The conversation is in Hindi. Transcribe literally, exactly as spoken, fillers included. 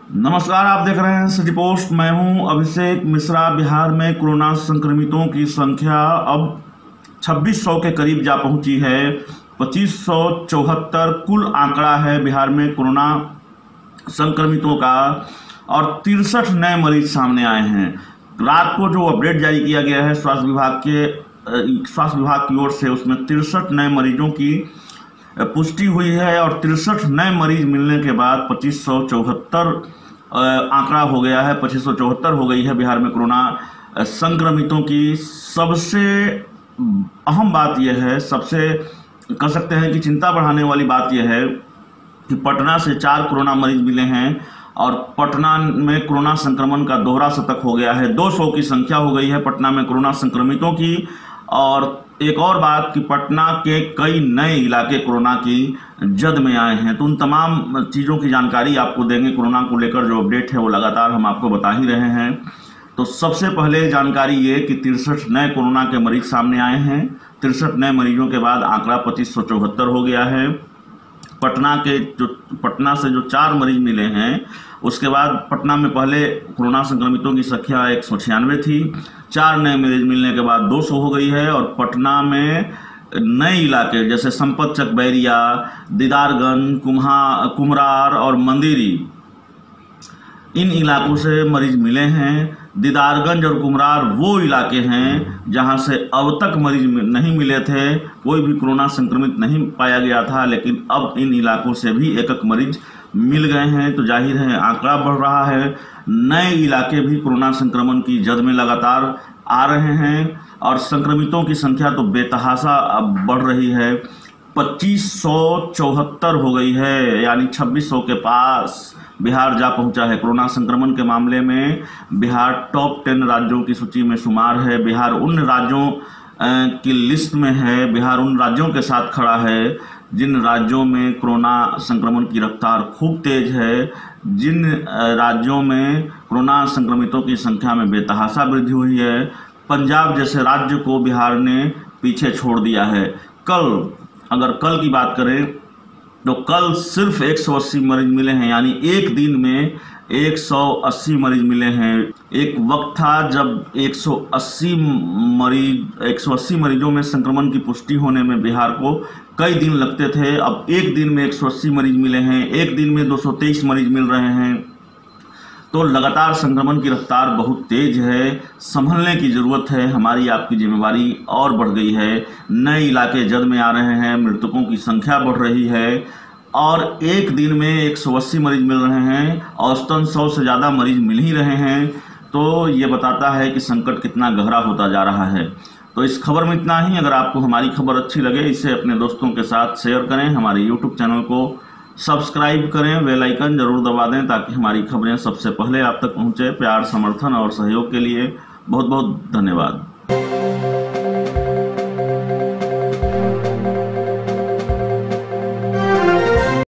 नमस्कार, आप देख रहे हैं सिटी पोस्ट। मैं हूं अभिषेक मिश्रा। बिहार में कोरोना संक्रमितों की संख्या अब छब्बीस सौ के करीब जा पहुंची है। पच्चीस सौ चौहत्तर कुल आंकड़ा है बिहार में कोरोना संक्रमितों का और तिरसठ नए मरीज सामने आए हैं। रात को जो अपडेट जारी किया गया है स्वास्थ्य विभाग के स्वास्थ्य विभाग की ओर से, उसमें तिरसठ नए मरीजों की पुष्टि हुई है और तिरसठ नए मरीज मिलने के बाद पच्चीस सौ चौहत्तर आंकड़ा हो गया है। पच्चीस सौ चौहत्तर हो गई है बिहार में कोरोना संक्रमितों की। सबसे अहम बात यह है, सबसे कह सकते हैं कि चिंता बढ़ाने वाली बात यह है कि पटना से चार कोरोना मरीज मिले हैं और पटना में कोरोना संक्रमण का दोहरा शतक हो गया है। दो सौ की संख्या हो गई है पटना में कोरोना संक्रमितों की। और एक और बात कि पटना के कई नए इलाके कोरोना की जद में आए हैं। तो उन तमाम चीज़ों की जानकारी आपको देंगे। कोरोना को लेकर जो अपडेट है वो लगातार हम आपको बता ही रहे हैं। तो सबसे पहले जानकारी ये कि तिरसठ नए कोरोना के मरीज सामने आए हैं। तिरसठ नए मरीजों के बाद आंकड़ा पच्चीस सौ चौहत्तर हो गया है। पटना के जो पटना से जो चार मरीज मिले हैं, उसके बाद पटना में पहले कोरोना संक्रमितों की संख्या एक सौ छियानवे थी। चार नए मरीज मिलने के बाद दो सौ हो गई है। और पटना में नए इलाके जैसे संपतचक, बैरिया, दीदारगंज, कुम्हा कुम्हरार और मंदिरी, इन इलाकों से मरीज मिले हैं। दीदारगंज और कुम्हरार वो इलाके हैं जहां से अब तक मरीज नहीं मिले थे, कोई भी कोरोना संक्रमित नहीं पाया गया था, लेकिन अब इन इलाकों से भी एक एक मरीज मिल गए हैं। तो जाहिर है आंकड़ा बढ़ रहा है। नए इलाके भी कोरोना संक्रमण की जद में लगातार आ रहे हैं और संक्रमितों की संख्या तो बेतहाशा अब बढ़ रही है। पच्चीस सौ चौहत्तर हो गई है, यानी छब्बीस सौ के पास बिहार जा पहुंचा है। कोरोना संक्रमण के मामले में बिहार टॉप टेन राज्यों की सूची में शुमार है। बिहार उन राज्यों की लिस्ट में है। बिहार उन राज्यों के साथ खड़ा है जिन राज्यों में कोरोना संक्रमण की रफ्तार खूब तेज है, जिन राज्यों में कोरोना संक्रमितों की संख्या में बेतहाशा वृद्धि हुई है। पंजाब जैसे राज्य को बिहार ने पीछे छोड़ दिया है। कल अगर कल की बात करें तो कल सिर्फ एक सौ अस्सी मरीज मिले हैं, यानी एक दिन में एक सौ अस्सी मरीज मिले हैं। एक वक्त था जब एक सौ अस्सी मरीज एक सौ अस्सी मरीजों में संक्रमण की पुष्टि होने में बिहार को कई दिन लगते थे। अब एक दिन में एक सौ अस्सी मरीज मिले हैं, एक दिन में दो सौ तेईस मरीज मिल रहे हैं। तो लगातार संक्रमण की रफ्तार बहुत तेज है। संभलने की ज़रूरत है। हमारी आपकी जिम्मेवारी और बढ़ गई है। नए इलाके जद में आ रहे हैं, मृतकों की संख्या बढ़ रही है और एक दिन में एक सौ अस्सी मरीज मिल रहे हैं। औसतन सौ से ज़्यादा मरीज मिल ही रहे हैं। तो ये बताता है कि संकट कितना गहरा होता जा रहा है। तो इस खबर में इतना ही। अगर आपको हमारी खबर अच्छी लगे, इसे अपने दोस्तों के साथ शेयर करें। हमारे यूट्यूब चैनल को सब्सक्राइब करें, बेल आइकन जरूर दबा दें ताकि हमारी खबरें सबसे पहले आप तक पहुंचे। प्यार, समर्थन और सहयोग के लिए बहुत बहुत धन्यवाद।